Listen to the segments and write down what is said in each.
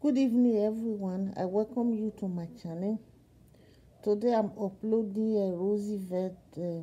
Good evening everyone, I welcome you to my channel. Today I'm uploading a Roosevelt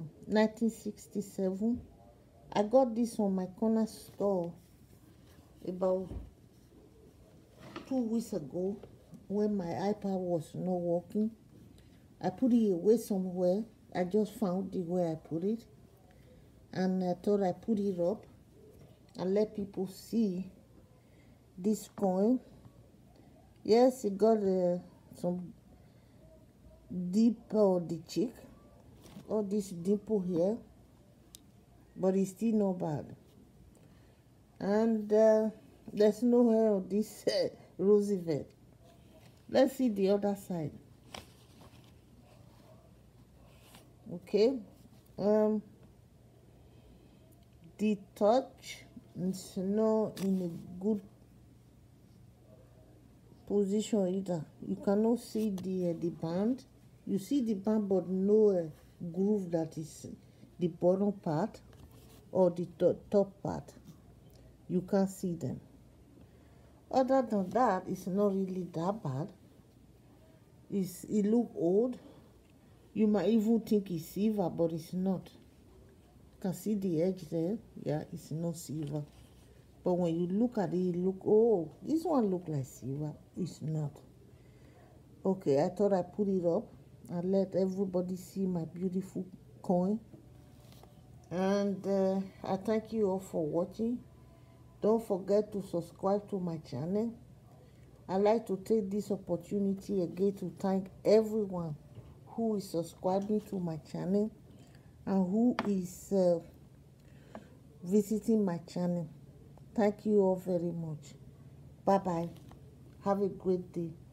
1967. I got this on my corner store about 2 weeks ago when my iPad was not working. I put it away somewhere. I just found it where I put it, and I thought I put it up and let people see this coin. Yes, it got some deep on the cheek, all this dimple here, but it's still not bad. And there's no hair on this Roosevelt. Let's see the other side. Okay, the touch is not in a good position either. You cannot see the band. You see the band, but no groove that is the bottom part or the top part. You can't see them. Other than that, it's not really that bad. It look old. You might even think it's silver, but it's not. You can see the edge there. Yeah, it's not silver. But when you look at it, oh, this one look like silver. It's not. Okay, I thought I put it up and let everybody see my beautiful coin. And I thank you all for watching. Don't forget to subscribe to my channel. I'd like to take this opportunity again to thank everyone who is subscribing to my channel and who is visiting my channel. Thank you all very much. Bye-bye. Have a great day.